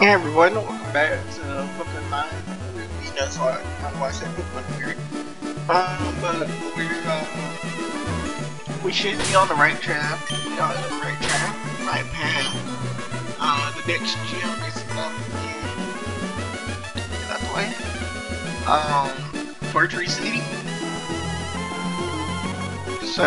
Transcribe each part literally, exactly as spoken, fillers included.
Hey everyone, welcome back to Pokemon nine. You know, so I kind of watched that Pokemon weird. Um, but we're, uh, we should be on the right track. We are on the right track, right path. Uh, the next gym is up in, get out the way. Um, Fortree City. So,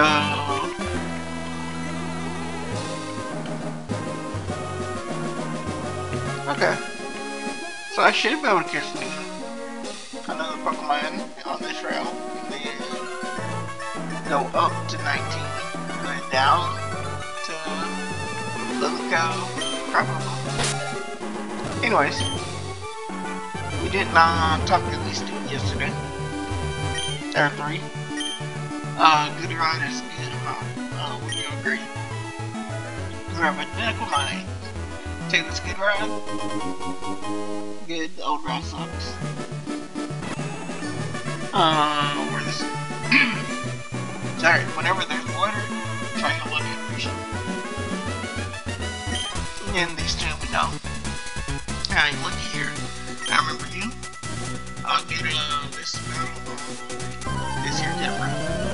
okay. So I should be able to catch another Pokemon on this route, and then go up to nineteen, and then down to Lilico, probably. Anyways, we did not talk to these two yesterday. There are three. Uh, good riders, good, uh, uh, would you agree? We have identical minds. Take this good ride. Good, the old ride sucks. Uh, where this? Sorry, whenever there's water, try to look at fish. And these two we know. Alright, look here. I remember you. I'll get uh, this battle. This here different.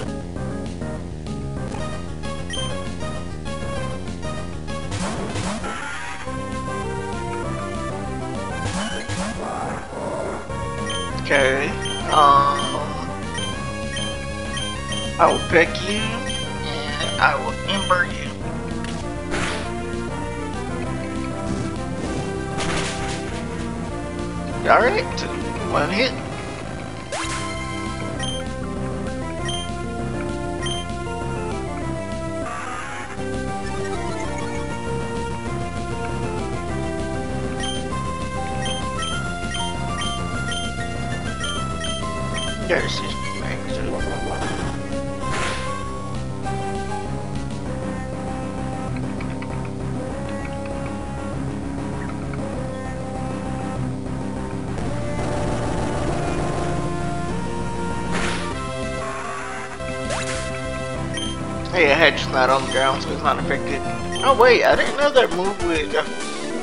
Okay, um, I will pick you, and I will ember you. Alright, one hit. There's his magnitude. Hey, a hedge's not on the ground, so it's not affected. Oh wait, I didn't know that move would. Uh,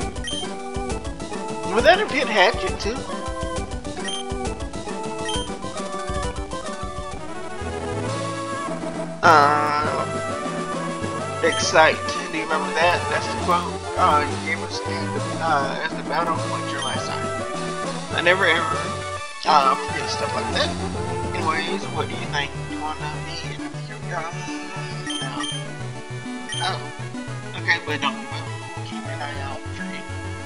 would that have hit Hatchet too? Uh, Excite. Do you remember that? That's the quote. Uh, you gave us uh, as the battle pointer last time. I never ever uh, forget stuff like that. Anyways, what do you think? You wanna be in the guy? No. Oh. Okay, but don't give up. Keep an eye out for you.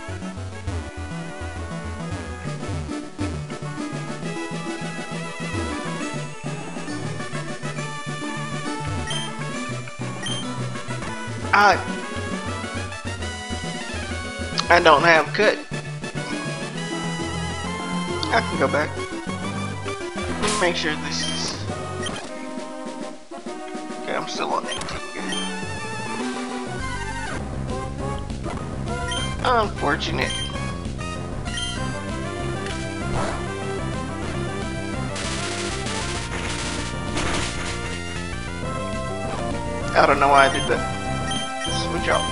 I I don't have cut. I can go back. Make sure this is okay. I'm still on eighteen. Unfortunate. I don't know why I did that. Switch off.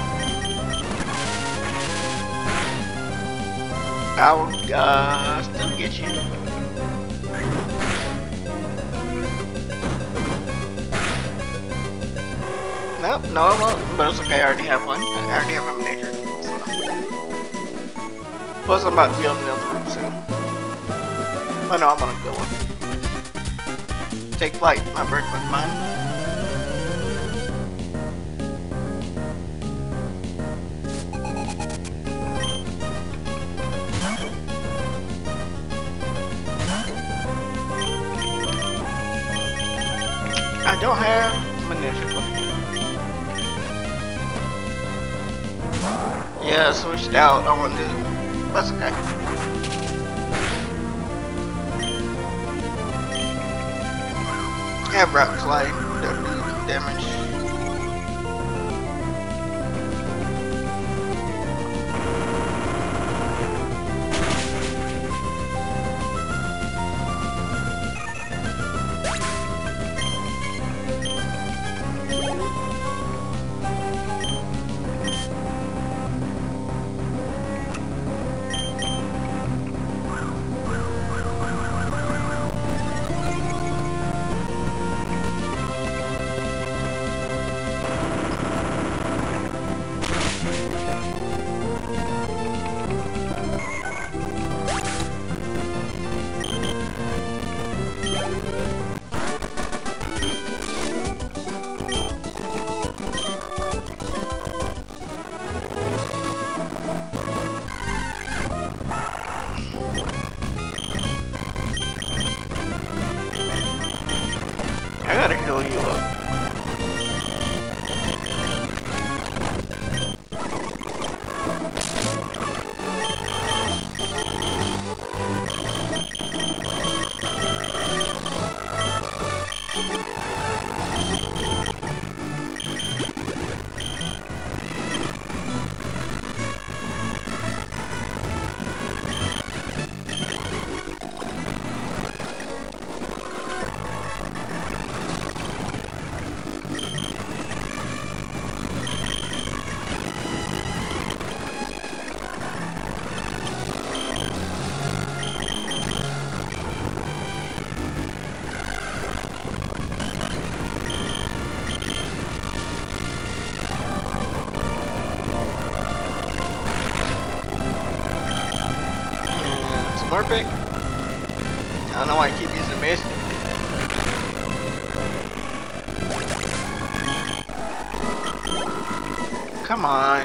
I will uh, still get you. Nope, no I won't, but it's okay, I already have one. I already have a miniature. So. Plus I'm about to be on the other room soon. I know I'm gonna go one. Take flight, my bird with mine. I don't have munitions. Yeah, I switched out. I want to. That's okay. Have rock slide. Don't do damage. Morpek? I don't know why I keep using Misty. Come on.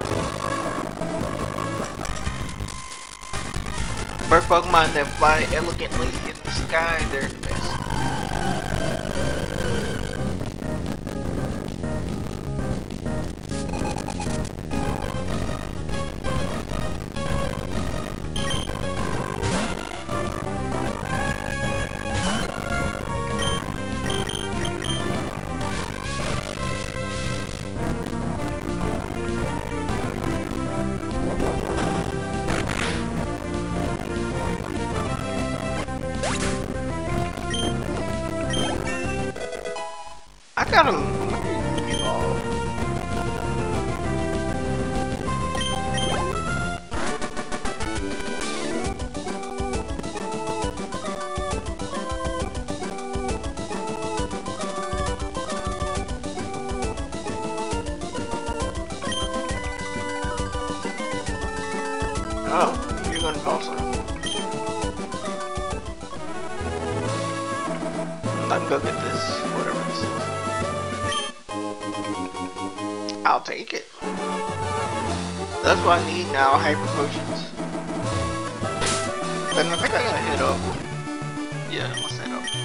First Pokemon that fly elegantly in the sky, they're the best. I got him. Oh, you're gonna call some. I'm gonna go get this, whatever this is. I'll take it. That's what I need now, hyper potions. Then I think I gotta head up. Yeah, let's head up.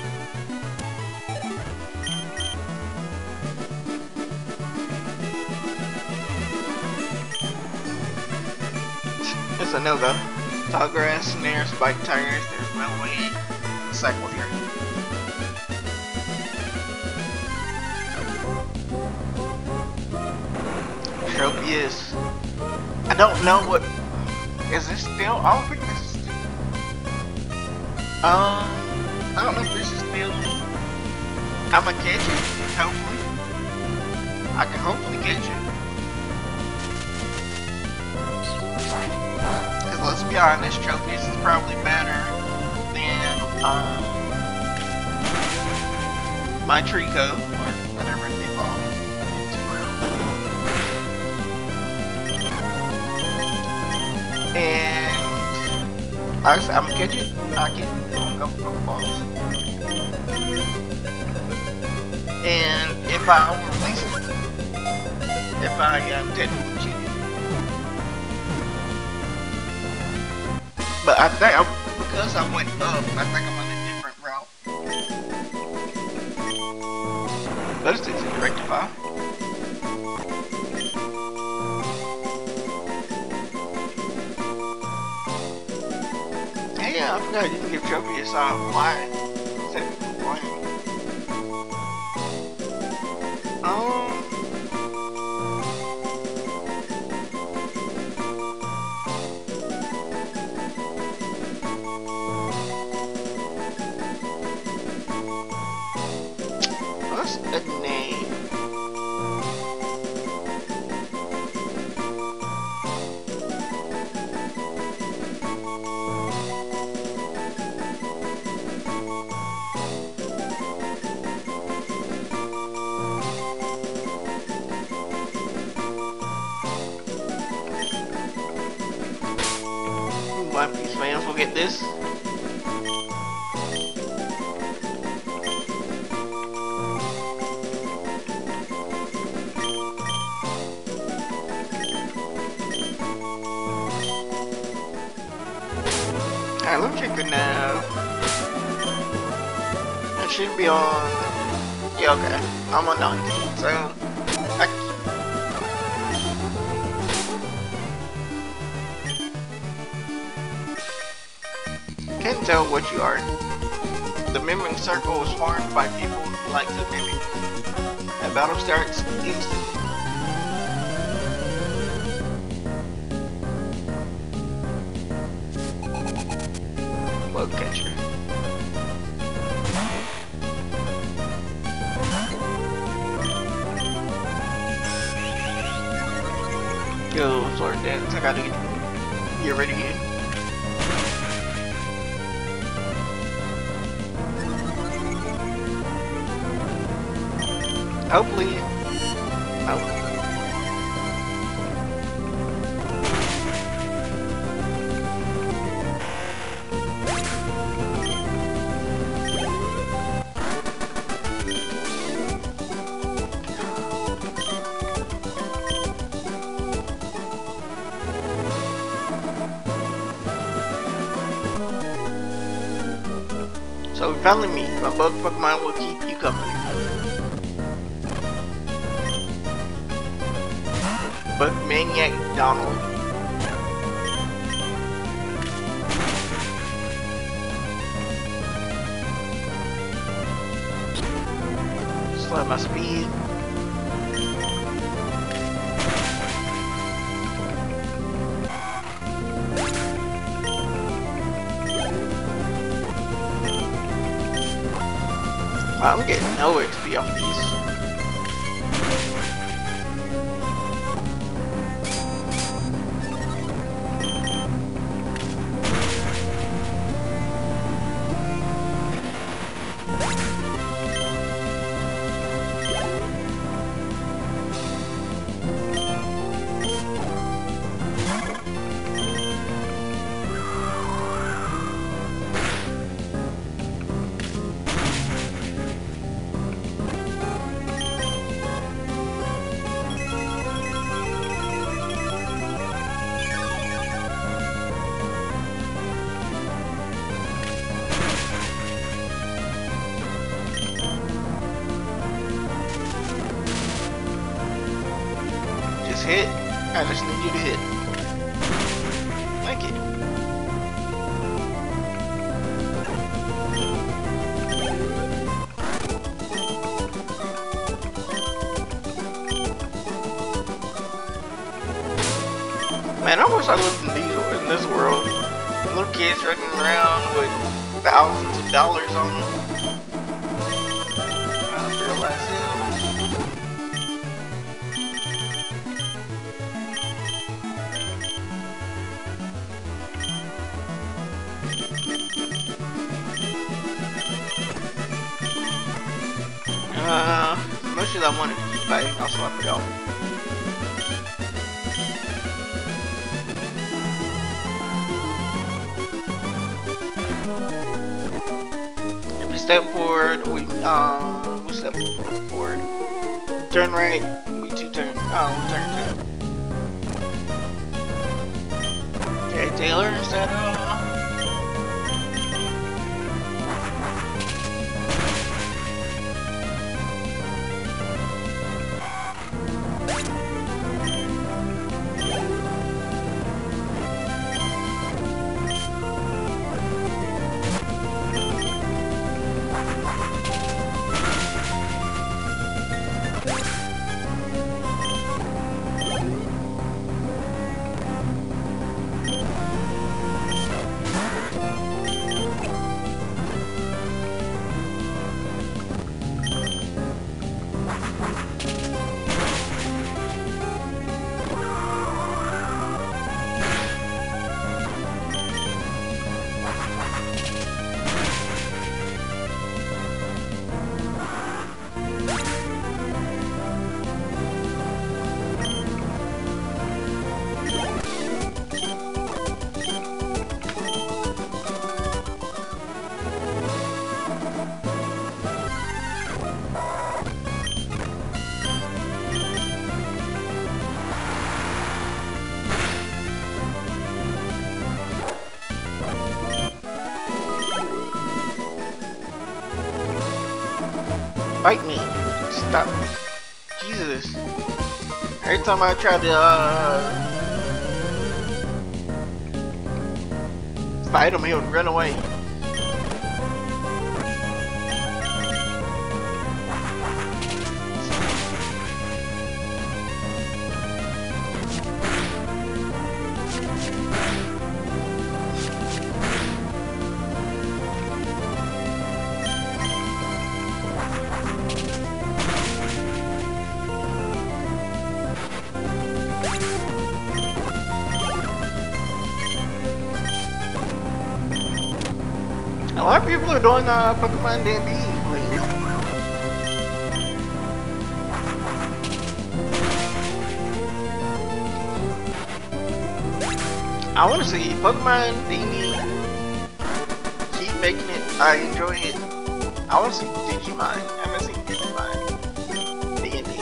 It's a no-go. Tall grass, snare, spike tires, there's no way. Cycle here. Tropius. I don't know what. Is this still? I don't think this is still. Um, I don't know if this is still. I'm gonna catch it. Hopefully. I can hopefully catch it. Because let's be honest, Tropius is probably better than um, my Trico, or whatever they call it. And I, I'm gonna catch it. I can go for Pokeballs. And if I release it, if I am technically cheating. But I think I'm, because I went up, I think I'm on a different route. Those things are rectify. Yeah, I forgot you can give Tropius uh, flying. Technically flying. Um. What's the name? One Piece fans will get this. Alright, let me check it now. It should be on. Yeah, okay. I'm on nineteen, so I can't tell what you are. The mimicking circle is formed by people who like to mimic. And battle starts instantly. Bug catcher. Yo, sword dance. I gotta get, get ready again. Hopefully. Oh. So we finally meet. My bug Pokemon will keep you company. Bug Maniac Donald. Slow my speed. I'm getting no X P off these. Hit. I just need you to hit. Thank you. Man, I wish I lived in these in this world. Little kids running around with thousands of dollars on them. I realize it. Uh, much as I wanted to keep fighting, I'll swap it out. If we step forward, we um we step forward. Turn right, we two turn. Oh, we turn two. Okay, Taylor, is that uh? Fight me! Stop! Jesus! Every time I try to uh, fight him, he would run away. A lot of people are doing uh, Pokemon D and D lately. I want to see Pokemon D and D. Keep making it. I enjoy it. I want to see Digimon. I haven't seen Digimon D and D.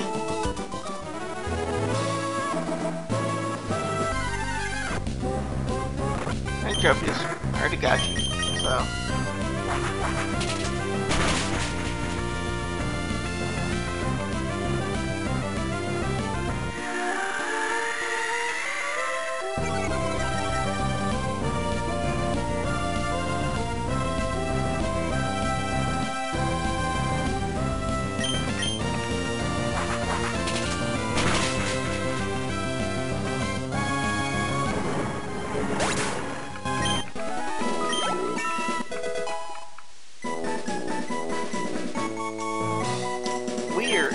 Hey, Trophies. I already got you. So. Weird.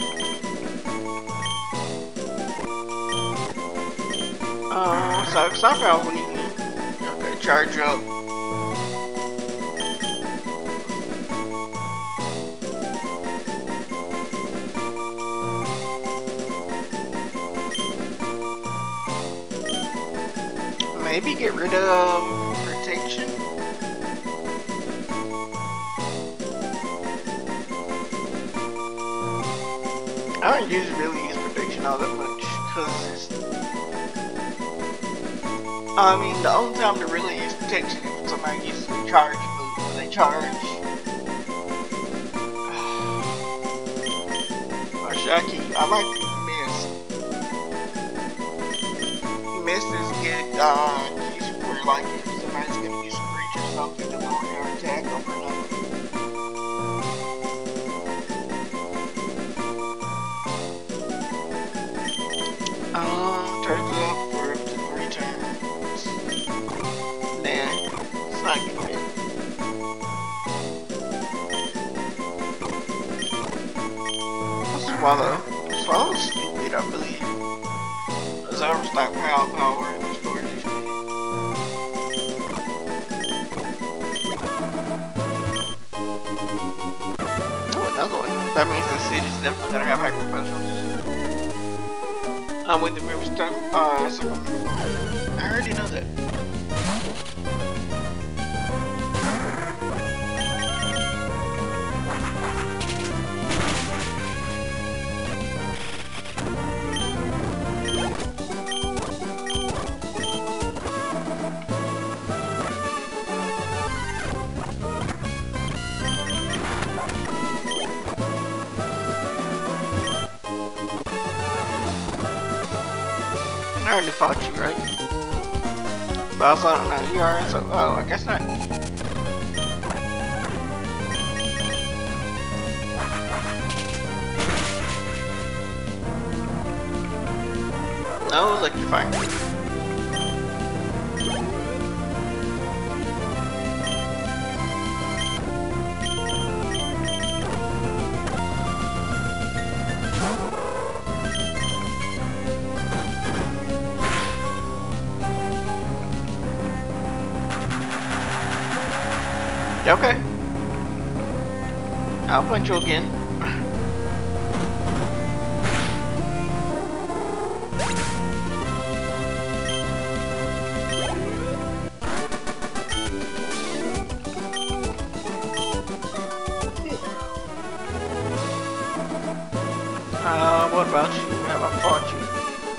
Uh, so stop out when you okay, charge up. Maybe get rid of protection. I don't use really use protection all that much because I mean the only time to really use protection is when somebody uses the charge move when they charge. Or should I keep? I like miss. Miss is good. Uh, use for like if somebody's gonna use a breach or something to lower their attack over and over. Um, turns up for up to three turns. Nah, it's not good. Swallow. Swallow's stupid, I believe. Because I overstock power power and restore H P. Oh, another one. That means the city's definitely gonna have hyper potions. I'm with the river stuff. Uh, so I already know that. I already fought you, right? But I also don't know who you are, so oh, I guess not. No, electrifying. Okay. I'll punch you again. Uh, what about you? Have I fought you?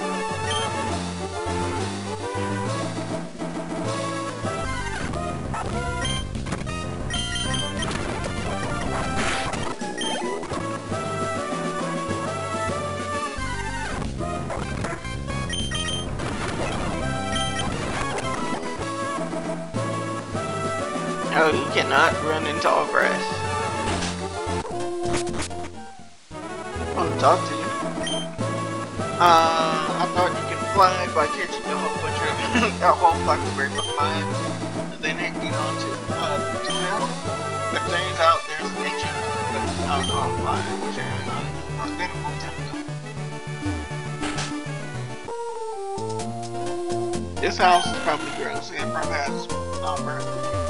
Oh, you cannot run into all grass. I want to talk to you. Uh, I thought you could fly by catching a whole bunch of a whole flock of birds mine, and then hanging on to uh to them. But turns out there's an ancient uh, on flying, which I was been a long time ago. This house is probably gross. It probably has um, birds.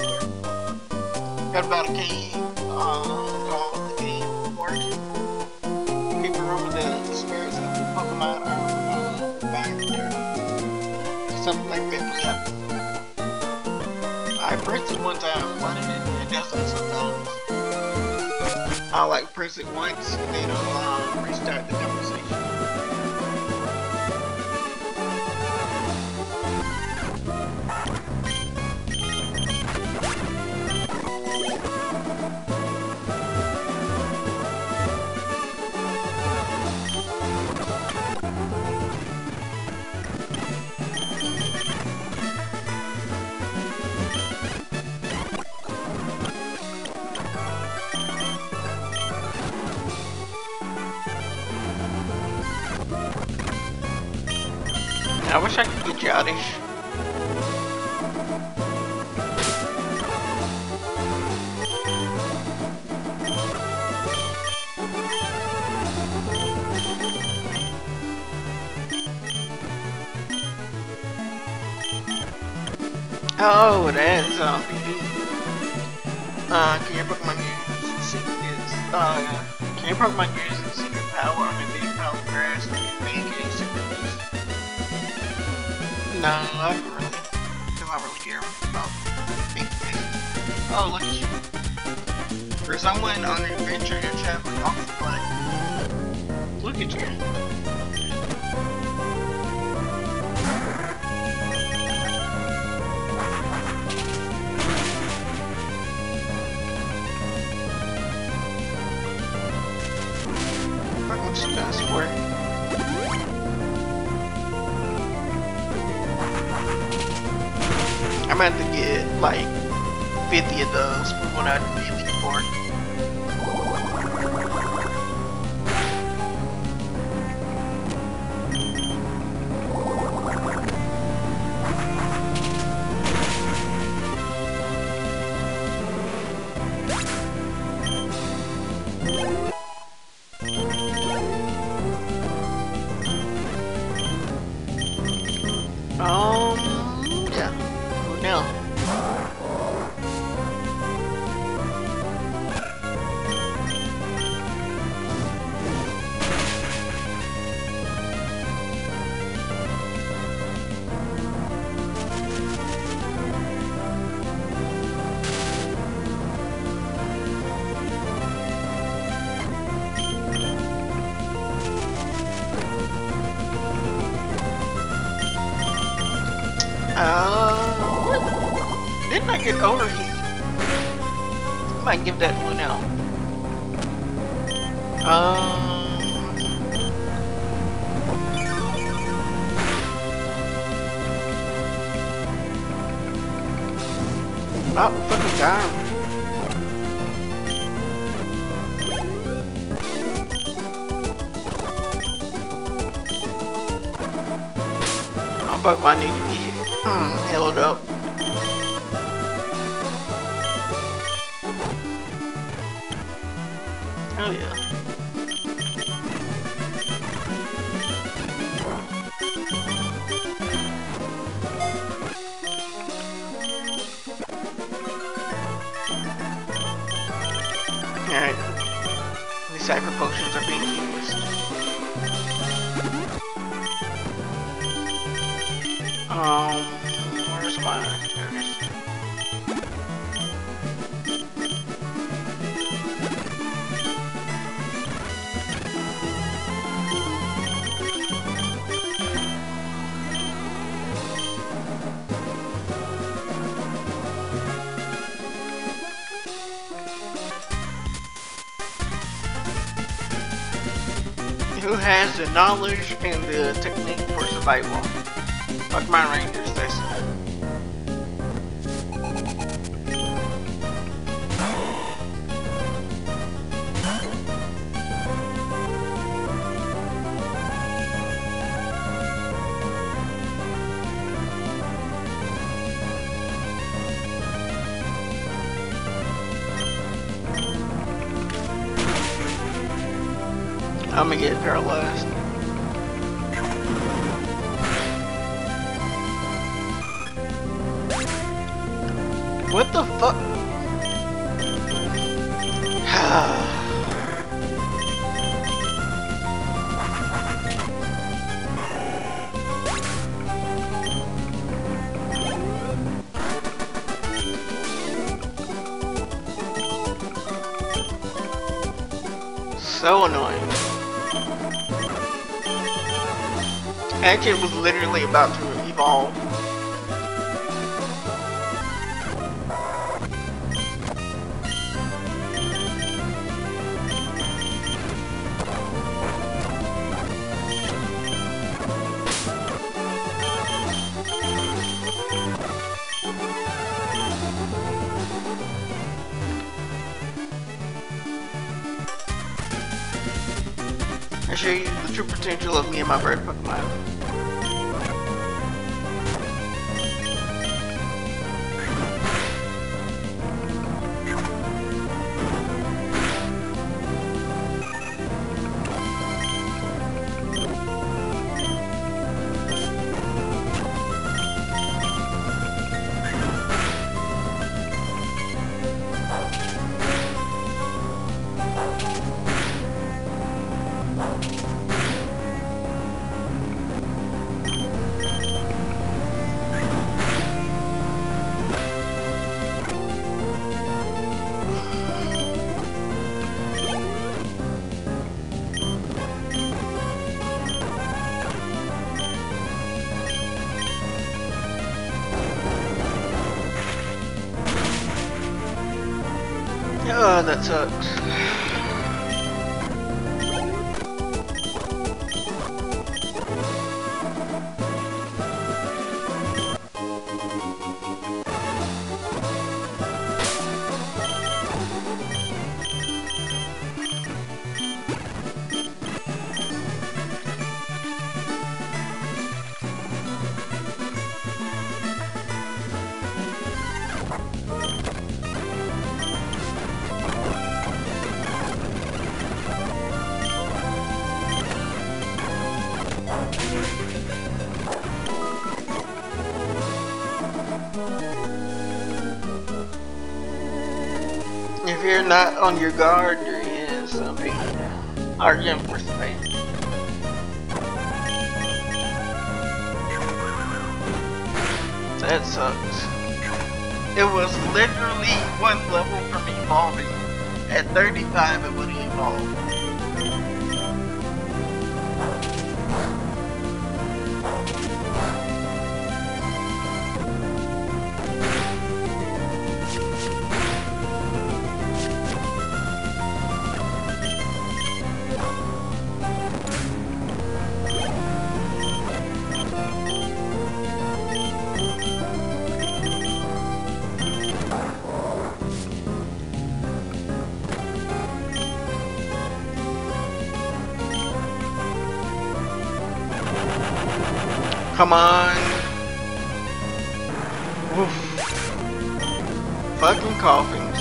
Got about a cave, uh, called the Cave of Origin. Keep room with the, the spirits of the Pokemon are uh, back there. Something like that, yeah. I pressed it one time, why did it? It does that sometimes. I'll like press it once, and then it'll um, restart the conversation. I wish I could get you Oddish. Oh, that is um, uh, can your Pokemon use secrets? Uh, can your Pokemon use the secret power on the big pile of grass to make any secrets? No, I don't really. Because I don't really care about big things. Oh, look at you. For someone on an adventure, you're traveling off the planet. Look at you. Passport. I'm about to get like fifty of those for what I'd be looking for. Um, yeah. Who knows? Uh, what? Didn't I get overheat? I might give that one out. Um, oh, fucking down. Oh, but I need to be Hmm, held up. Oh yeah. Alright. These cyber potions are being used. Um, where's my... There it is. Who has the knowledge and the technique for survival? Like my rangers, they say. I'm gonna get paralyzed. What the fuck? So annoying. Actually, it was literally about to evolve. I show you the true potential of me and my bird Pokemon. Oh, that sucks. If you're not on your guard, there is something arguing for space. That sucks. It was literally one level from evolving. At thirty-five, it would evolve. Come on. Oof. Fucking coffins.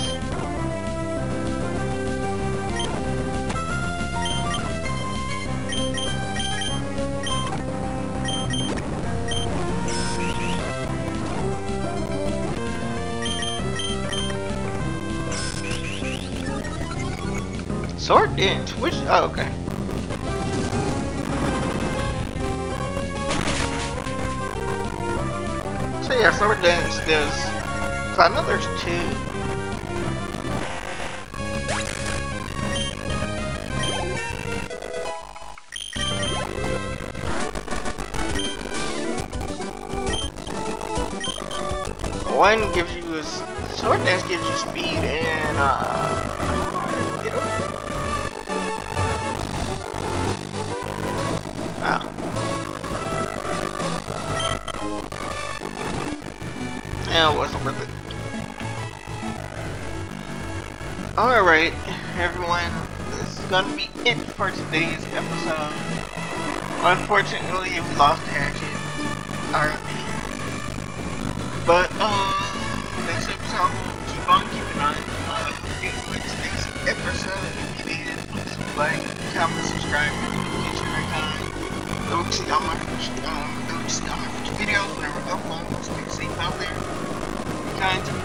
Sword didn't twitch. Oh, okay. So yeah, sword dance does. So I know there's two. One gives you a sword dance gives you speed and uh. Oh. Yeah, it wasn't worth it. Alright, everyone, this is gonna be it for today's episode. Unfortunately, we lost Hatchet. R I P. But, um, next episode, we'll keep on keeping on. Uh, with today's episode, if you did, please like, comment, subscribe, notification icon. Don't see all my, um, don't see all my future videos whenever I upload. Stay safe out there. Kind to